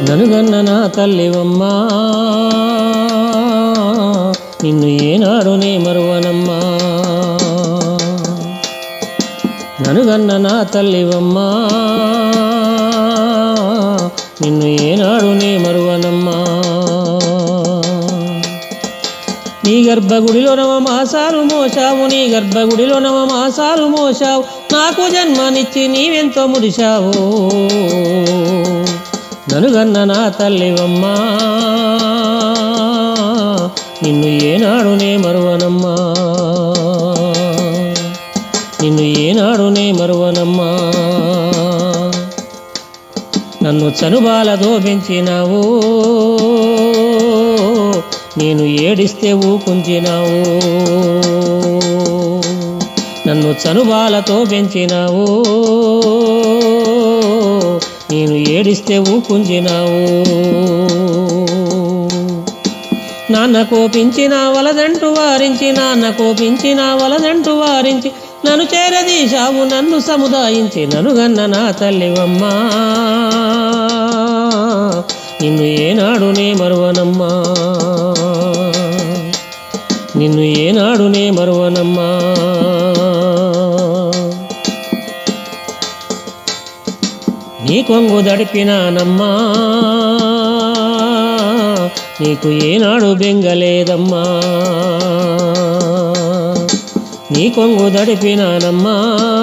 ననుగన్న నా తల్లివమ్మా నిన్ను ఏనాడునే మరువనమ్మా ననుగన్న నా తల్లివమ్మా నిన్ను ఏనాడునే మరువనమ్మా నీ గర్భగుడిలో నవమాసాలు మోసావు నీ గర్భగుడిలో నవమాసాలు మోసావు నాకు జన్మనిచ్చి నీవెంతో మురిశావు ననుగన్న నా తల్లివమ్మా నిన్ను ఏనాడునే మరువనమ్మా నిన్ను ఏనాడునే మరువనమ్మా నన్ను చనుబాలతో పెంచినావు నేను ఏడిస్తే ఊకుంచినావు నన్ను చనుబాలతో పెంచినావు నేను ఏడిస్తే ఊకుంచినావు నాన్న కోపించిన వలదంటూ వారించి నాన్న కోపించిన వలదంటూ వారించి నన్ను చేరదీశావు నన్ను సముదాయించి ననుగన్న నా తల్లివమ్మా నిన్ను ఏనాడునే మరువనమ్మా నిన్ను ఏనాడునే మరువనమ్మా నీ కొంగు దడిపినానమ్మా నీకు ఏనాడు బెంగలేదమ్మా నీ కొంగు దడిపినానమ్మా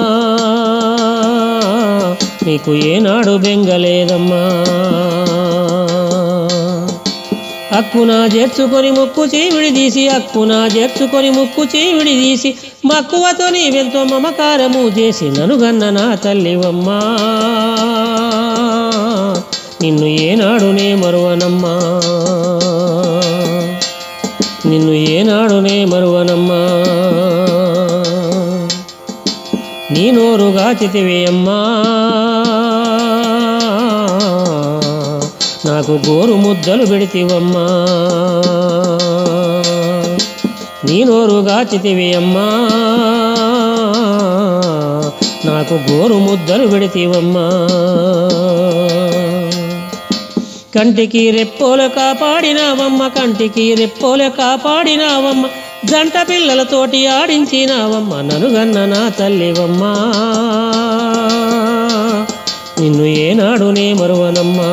నీకు ఏనాడు బెంగలేదమ్మా అక్కునా చేర్చుకొని ముక్కు చీవిడి తీసి అక్కునా చేర్చుకొని ముక్కు చీవిడి తీసి మక్కువతో నీవెంతో మమకారము చేసి ననుగన్న నా తల్లివమ్మా నిన్ను ఏనాడునే మరువనమ్మా నిన్ను ఏనాడునే మరువనమ్మా నీ నోరు గాచితివి అమ్మా నాకు గోరు ముద్దలు పెడితివమ్మా నీ నోరు గాచితివి అమ్మా నాకు గోరు ముద్దలు పెడితివమ్మా కంటికి రెప్పోలు కాపాడినావమ్మ కంటికి రెప్పోలు కాపాడినావమ్మ జంట పిల్లలతోటి ఆడించినావమ్మ ననుగన్న నా తల్లివమ్మా నిన్ను ఏనాడునే మరువనమ్మా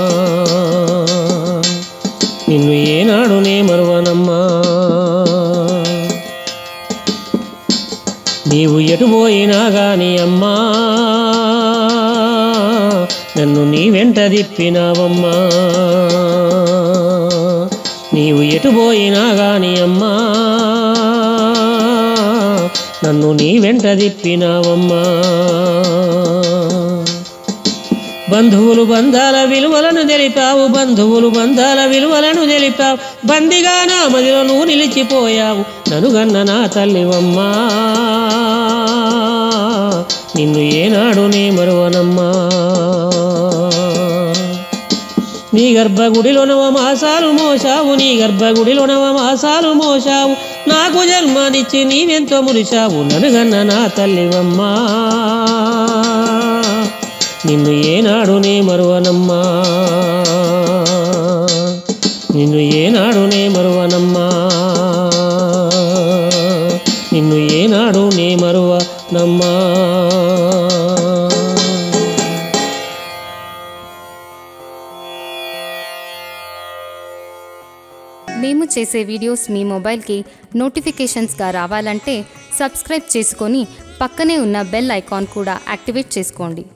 నిన్ను ఏనాడునే మరువనమ్మా నీవు ఎటు పోయినా గాని అమ్మా నన్ను నీ వెంట తిప్పినావమ్మా నీవు ఎటు పోయినా గాని అమ్మా నన్ను నీ వెంట తిప్పినావమ్మా బంధువులు బంధాల విలువలను తెలిపావు బంధువులు బంధాల విలువలను తెలిపావు బందిగా నా మదిలో నువ్వు నిలిచిపోయావు ననుగన్న నా తల్లివమ్మా నిన్ను ఏనాడునే మరువనమ్మా నీ గర్భగుడిలో నవమాసాలు మోసావు నీ గర్భగుడిలో నవమాసాలు మోసావు నాకు జన్మనిచ్చి నీవెంతో మురిశావు ననుగన్న నా తల్లివమ్మా నిన్ను ఏనాడునే మరువనమ్మా నిన్ను ఏనాడునే మరువనమ్మా నిన్ను ఏనాడునే మరువనమ్మా మేము చేసే వీడియోస్ మీ మొబైల్కి నోటిఫికేషన్స్గా రావాలంటే సబ్స్క్రైబ్ చేసుకొని పక్కనే ఉన్న బెల్ ఐకాన్ కూడా యాక్టివేట్ చేసుకోండి.